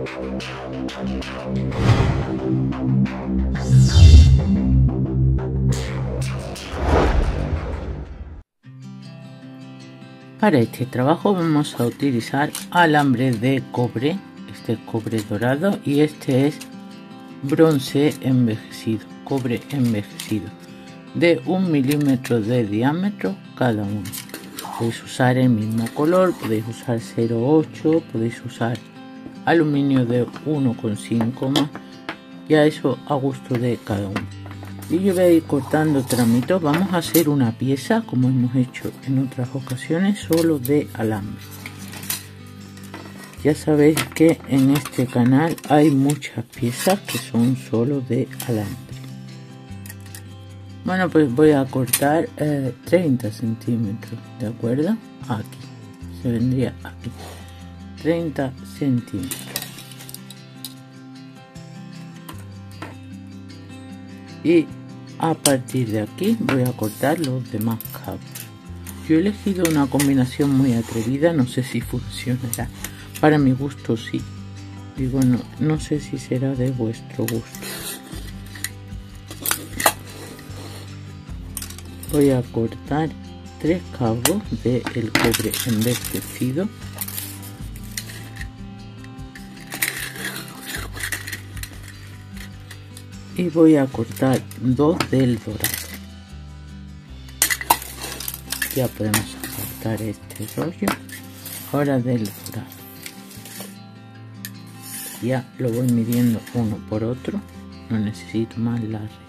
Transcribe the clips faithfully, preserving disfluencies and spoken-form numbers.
Para este trabajo vamos a utilizar alambre de cobre, este es cobre dorado y este es bronce envejecido, cobre envejecido, de un milímetro de diámetro cada uno. Podéis usar el mismo color, podéis usar cero coma ocho, podéis usar aluminio de uno coma cinco más, ya eso a gusto de cada uno. Y yo voy a ir cortando tramitos. Vamos a hacer una pieza como hemos hecho en otras ocasiones, solo de alambre. Ya sabéis que en este canal hay muchas piezas que son solo de alambre. Bueno, pues voy a cortar eh, treinta centímetros, ¿de acuerdo? Aquí, se vendría aquí, treinta centímetros. Y a partir de aquí voy a cortar los demás cabos. Yo he elegido una combinación muy atrevida, no sé si funcionará. Para mi gusto sí. Digo, no, no sé si será de vuestro gusto. Voy a cortar tres cabos del cobre envejecido. Y voy a cortar dos del dorado. Ya podemos cortar este rollo. Ahora del dorado. Ya lo voy midiendo uno por otro. No necesito más la regla.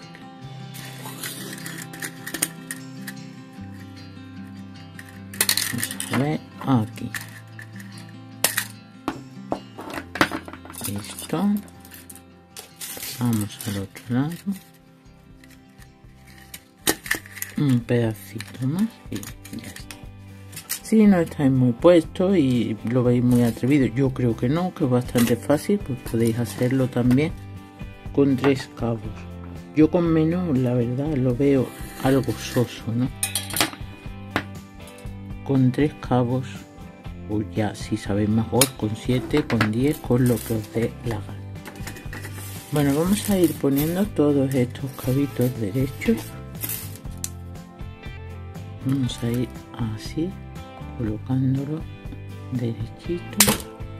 Vamos a ver aquí. Listo. Vamos al otro lado, un pedacito más y ya está. Si no estáis muy puestos y lo veis muy atrevido, yo creo que no, que es bastante fácil, pues podéis hacerlo también con tres cabos. Yo con menos, la verdad, lo veo algo soso, ¿no? Con tres cabos, o ya si sabéis mejor, con siete, con diez, con lo que os dé la gana. Bueno, vamos a ir poniendo todos estos cabitos derechos. Vamos a ir así, colocándolo derechito.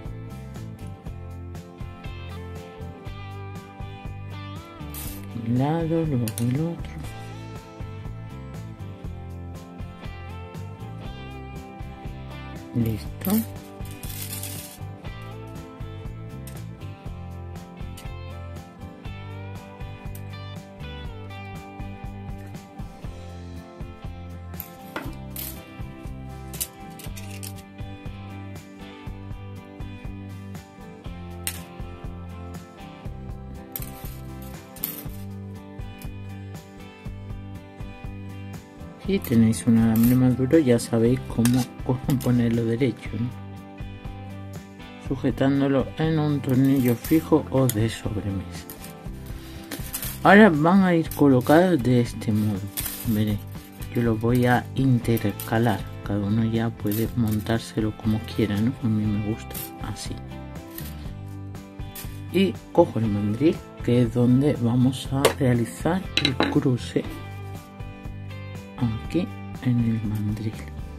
Un lado, luego el otro. Listo. Si tenéis un alambre más duro, ya sabéis cómo, cómo ponerlo derecho, ¿no? Sujetándolo en un tornillo fijo o de sobremesa. Ahora van a ir colocados de este modo. Veréis, yo los voy a intercalar. Cada uno ya puede montárselo como quiera, ¿no? A mí me gusta así. Y cojo el mandril, que es donde vamos a realizar el cruce. Aquí en el mandril.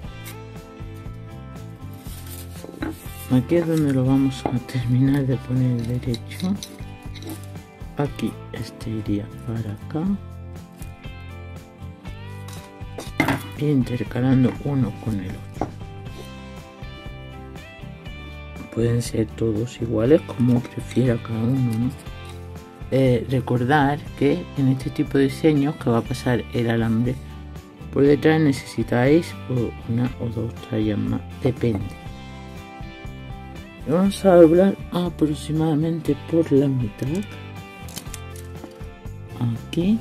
Aquí es donde lo vamos a terminar de poner derecho. Aquí este iría para acá, intercalando uno con el otro. Pueden ser todos iguales como prefiera cada uno, ¿no? Eh, recordar que en este tipo de diseños que va a pasar el alambre por detrás necesitáis una o dos tallas más, depende. Vamos a doblar aproximadamente por la mitad. Aquí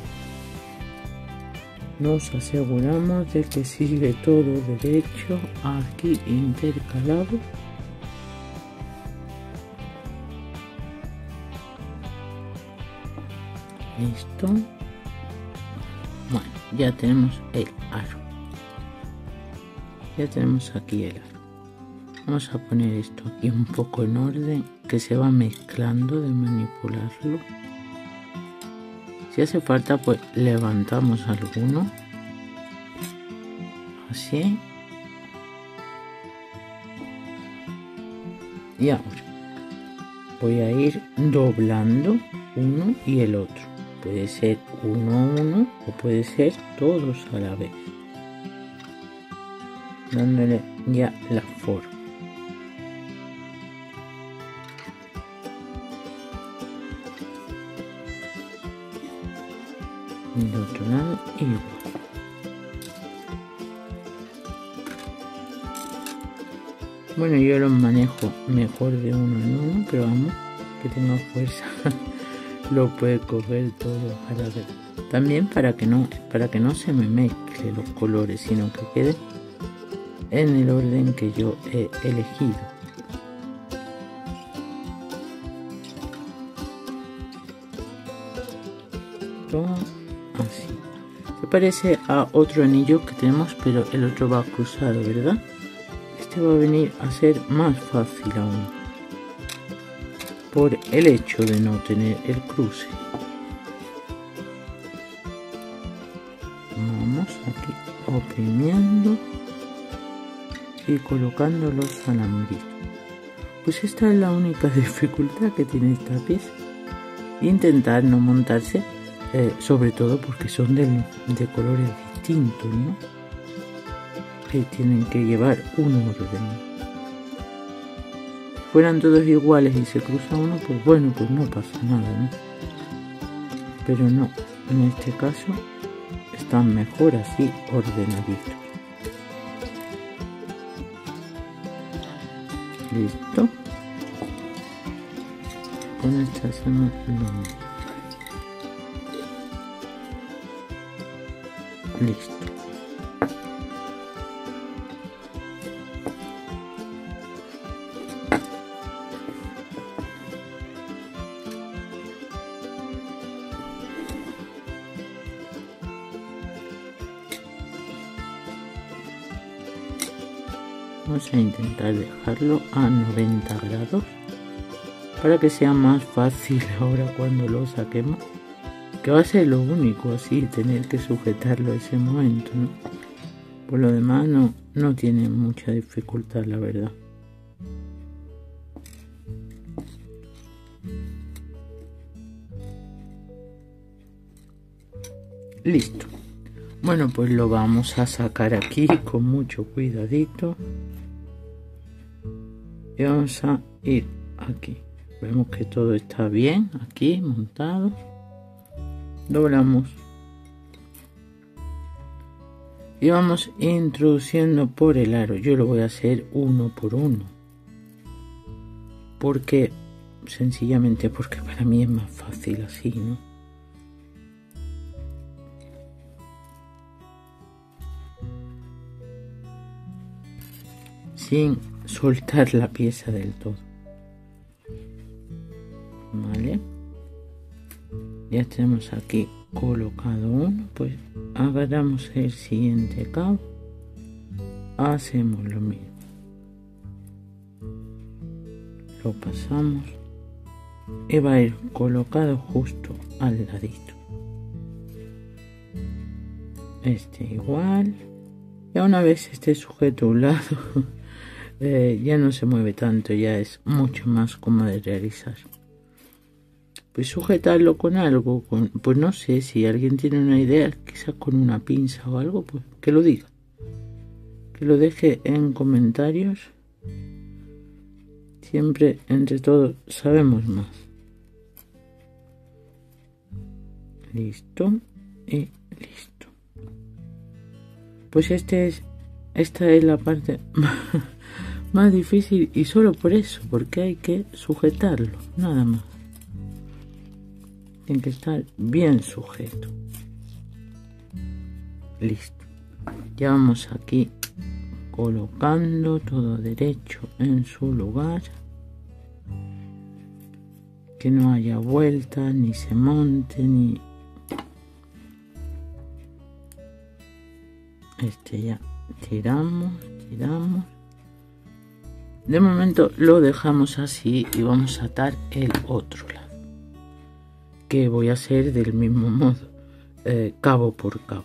nos aseguramos de que sigue todo derecho, aquí intercalado. Listo. Bueno, ya tenemos el aro. Ya tenemos aquí el aro. Vamos a poner esto aquí un poco en orden, que se va mezclando de manipularlo. Si hace falta, pues levantamos alguno, así. Y ahora voy a ir doblando uno y el otro. Puede ser uno a uno o puede ser todos a la vez, dándole ya la forma. Y el otro lado igual. Bueno, yo los manejo mejor de uno en uno, pero vamos, que tenga fuerza. Lo puede coger todo a la vez. También para que no, para que no se me mezcle los colores, sino que quede en el orden que yo he elegido. Todo así. Se parece a otro anillo que tenemos, pero el otro va cruzado, ¿verdad? Este va a venir a ser más fácil aún, por el hecho de no tener el cruce. Vamos aquí oprimiendo y colocando los alambritos. Pues esta es la única dificultad que tiene esta pieza. Intentar no montarse, eh, sobre todo porque son de, de colores distintos, ¿no? Que tienen que llevar un orden. Fueran todos iguales y se cruza uno, pues bueno, pues no pasa nada, ¿no? Pero no, en este caso están mejor así ordenaditos. Listo. Con esta hacemos lo mismo. Listo. Vamos a intentar dejarlo a noventa grados para que sea más fácil ahora cuando lo saquemos, que va a ser lo único, así tener que sujetarlo a ese momento, ¿no? Por lo demás no, no tiene mucha dificultad, la verdad. Listo. Bueno, pues lo vamos a sacar aquí con mucho cuidadito. Y vamos a ir aquí. Vemos que todo está bien aquí montado. Doblamos. Y vamos introduciendo por el aro. Yo lo voy a hacer uno por uno. Porque, sencillamente porque para mí es más fácil así, ¿no? Sin soltar la pieza del todo. Vale, ya tenemos aquí colocado uno, pues agarramos el siguiente cabo, hacemos lo mismo, lo pasamos y va a ir colocado justo al ladito. Este igual, ya una vez esté sujeto a un lado eh, ya no se mueve tanto, ya es mucho más cómodo de realizar. Pues sujetarlo con algo, con, pues no sé, si alguien tiene una idea, quizás con una pinza o algo, pues que lo diga, que lo deje en comentarios. Siempre entre todos sabemos más. Listo y listo. Pues este es, esta es la parte más difícil, y solo por eso, porque hay que sujetarlo, nada más. Tiene que estar bien sujeto. Listo. Ya vamos aquí colocando todo derecho en su lugar, que no haya vuelta, ni se monte, ni este. Ya tiramos, tiramos De momento lo dejamos así y vamos a atar el otro lado, que voy a hacer del mismo modo, eh, cabo por cabo.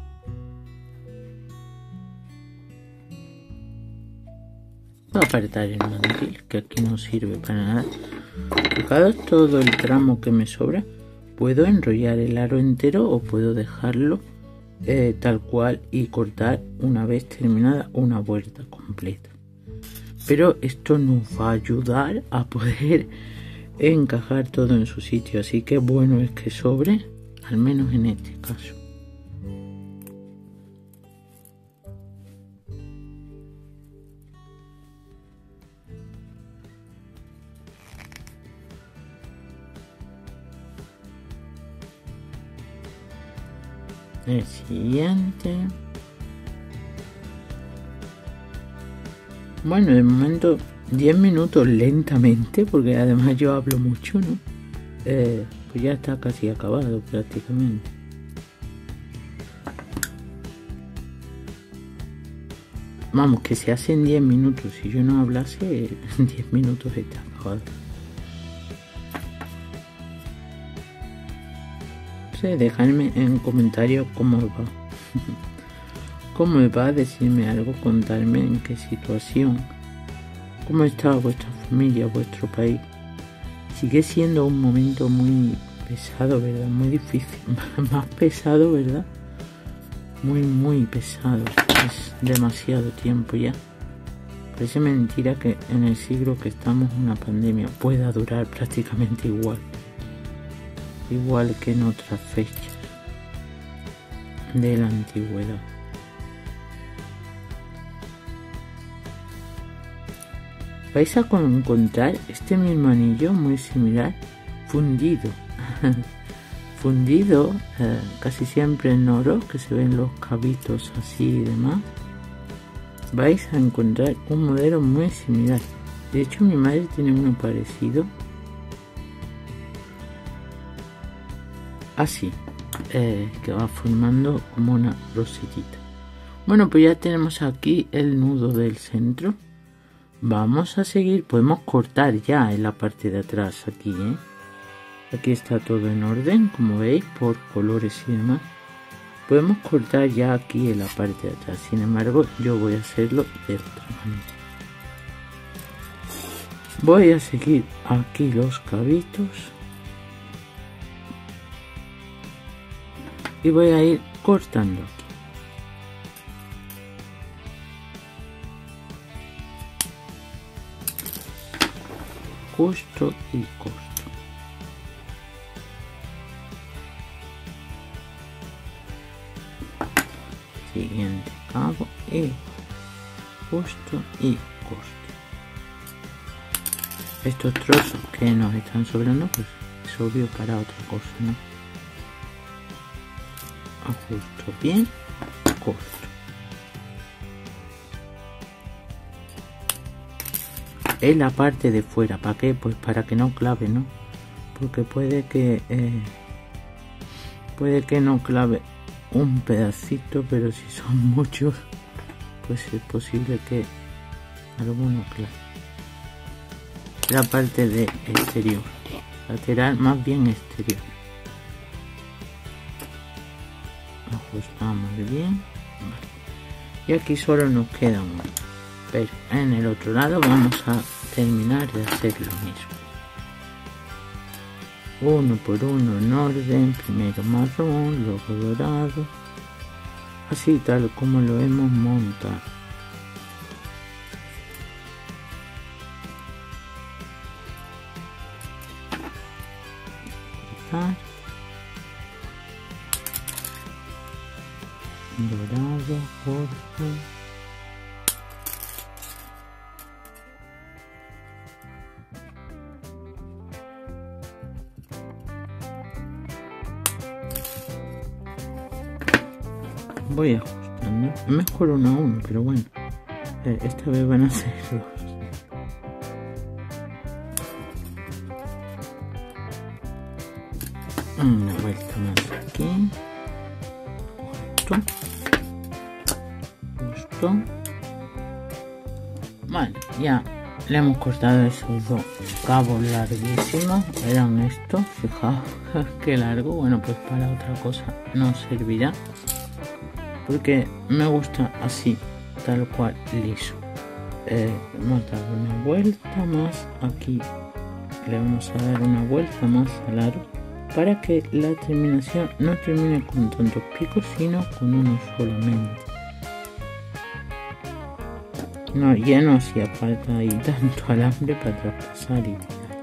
Voy a apretar el mandil, que aquí no sirve para nada. Fijado todo el tramo que me sobra, puedo enrollar el aro entero o puedo dejarlo eh, tal cual y cortar una vez terminada una vuelta completa. Pero esto nos va a ayudar a poder encajar todo en su sitio, así que bueno es que sobre, al menos en este caso. El siguiente. Bueno, de momento diez minutos lentamente, porque además yo hablo mucho, ¿no? Eh, pues ya está casi acabado prácticamente. Vamos, que se hace en diez minutos. Si yo no hablase, en diez minutos está acabado. Dejadme en comentarios cómo va. Cómo me va, decirme algo, contarme en qué situación, cómo está vuestra familia, vuestro país. Sigue siendo un momento muy pesado, ¿verdad? Muy difícil, más pesado, ¿verdad? Muy, muy pesado. Es demasiado tiempo ya. Parece mentira que en el siglo que estamos una pandemia pueda durar prácticamente igual. Igual que en otras fechas de la antigüedad. Vais a encontrar este mismo anillo muy similar fundido. Fundido eh, casi siempre en oro, que se ven los cabitos así y demás. Vais a encontrar un modelo muy similar. De hecho, mi madre tiene uno parecido. Así, eh, que va formando como una rosetita. Bueno, pues ya tenemos aquí el nudo del centro. Vamos a seguir, podemos cortar ya en la parte de atrás aquí, ¿eh? Aquí está todo en orden, como veis, por colores y demás. Podemos cortar ya aquí en la parte de atrás, sin embargo, yo voy a hacerlo de otra manera. Voy a seguir aquí los cabitos. Y voy a ir cortando aquí. Justo y corto. Siguiente cabo y justo y corto. Estos trozos que nos están sobrando, pues es obvio para otra cosa, ¿no? Ajusto bien, corto. En la parte de fuera, ¿para qué? Pues para que no clave, ¿no? Porque puede que eh, puede que no clave un pedacito, pero si son muchos, pues es posible que alguno clave. La parte de exterior, lateral, más bien exterior. Ajustamos bien. Y aquí solo nos queda uno. Pero en el otro lado vamos a terminar de hacer lo mismo. Uno por uno en orden, primero marrón, luego dorado. Así tal como lo hemos montado. Dorado, corto. Voy ajustando. Mejor uno a uno, pero bueno. Eh, esta vez van a ser dos. Una vuelta más aquí. Justo. Justo. Vale, ya Le hemos cortado esos dos cabos larguísimos, eran estos, fijaos qué largo. Bueno, pues para otra cosa no servirá, porque me gusta así, tal cual, liso. Eh, vamos a dar una vuelta más aquí, le vamos a dar una vuelta más al aro para que la terminación no termine con tantos picos, sino con uno solamente. No, ya no hacía falta ahí tanto alambre para traspasar y tirar.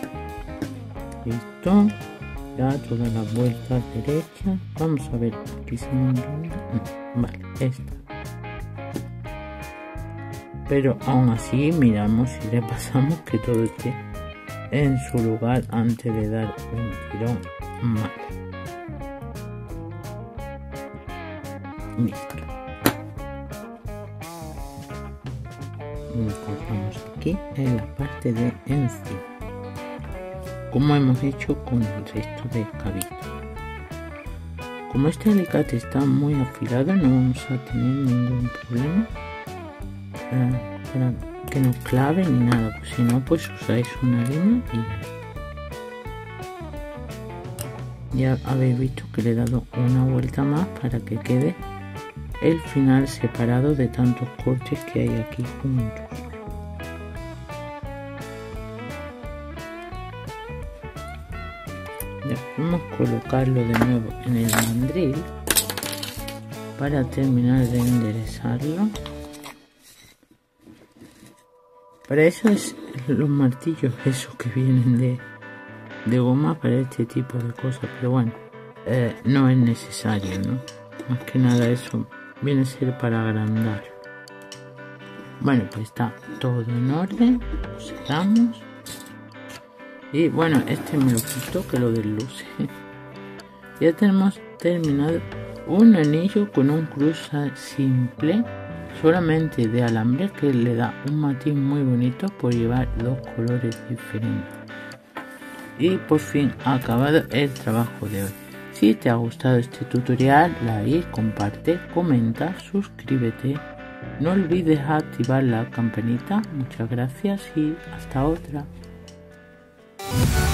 Listo, ya todas las vueltas derechas. Vamos a ver, aquí se me enreda. Vale, esta. Pero aún así miramos y repasamos que todo esté en su lugar antes de dar un tirón. Vale. Listo. Cortamos aquí en la parte de encima, como hemos hecho con el resto de cabitos. Como este alicate está muy afilado, no vamos a tener ningún problema eh, para que no clave ni nada, pues si no, pues usáis una lima y ya habéis visto que le he dado una vuelta más para que quede el final separado de tantos cortes que hay aquí juntos. Ya vamos a colocarlo de nuevo en el mandril para terminar de enderezarlo. Para eso es los martillos esos que vienen de, de goma para este tipo de cosas, pero bueno, eh, no es necesario, ¿no? Más que nada eso viene a ser para agrandar. Bueno, pues está todo en orden, lo cerramos. Y bueno, este me lo quito que lo desluce. Ya tenemos terminado un anillo con un cruzado simple, solamente de alambre, que le da un matiz muy bonito por llevar dos colores diferentes. Y por fin ha acabado el trabajo de hoy. Si te ha gustado este tutorial, like, comparte, comenta, suscríbete. No olvides activar la campanita. Muchas gracias y hasta otra.